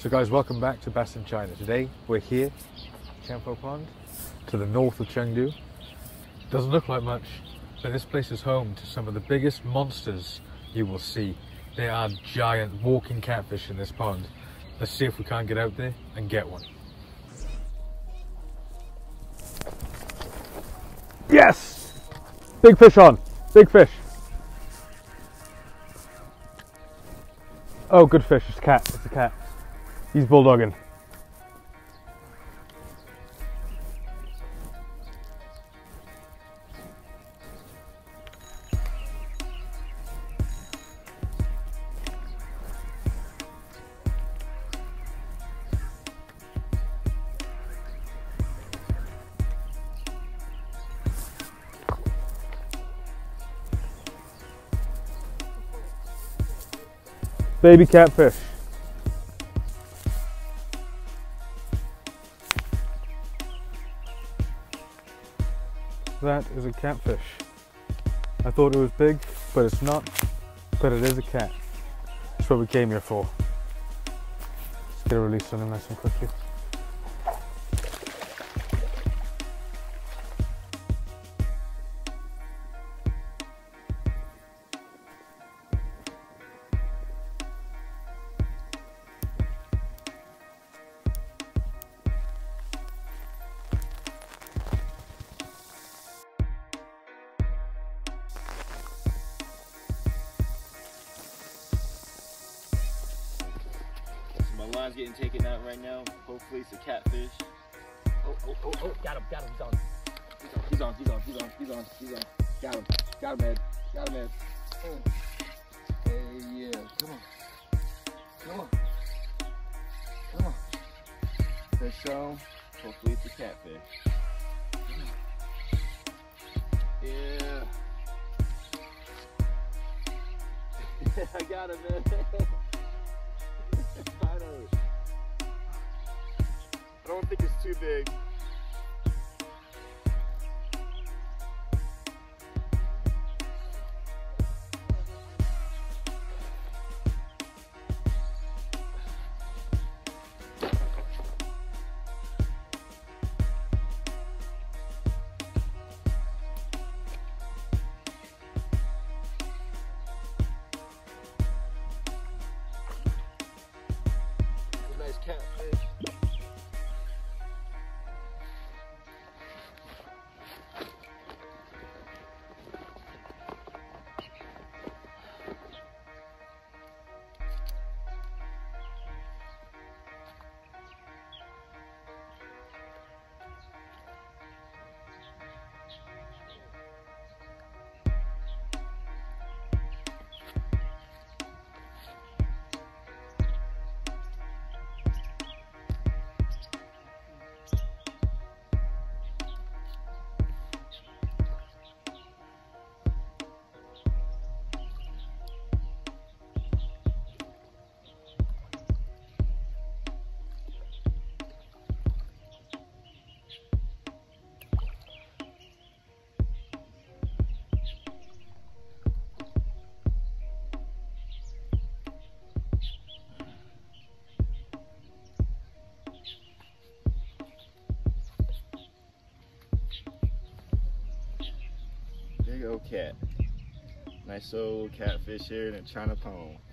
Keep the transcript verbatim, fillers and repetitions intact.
So guys, welcome back to Bass in China. Today we're here, Chanfo Pond, to the north of Chengdu. Doesn't look like much, but this place is home to some of the biggest monsters you will see. There are giant walking catfish in this pond. Let's see if we can't get out there and get one. Yes! Big fish on, big fish. Oh, good fish, it's a cat, it's a cat. He's bulldogging. Baby catfish. That is a catfish. I thought it was big, but it's not. But it is a cat. That's what we came here for. Let's get a release on him nice and quickly. My line's getting taken out right now. Hopefully it's a catfish. Oh, oh, oh, oh, got him, got him, he's on. He's on, he's on, he's on, he's on, he's on. Got him, got him, Ed, got him, Ed. Oh. Hey, yeah, come on. Come on. Come on. Fish on. Hopefully it's a catfish. Yeah. I got him, man. I don't think it's too big. It's a nice catfish. Big old cat. Nice old catfish here in a China pond.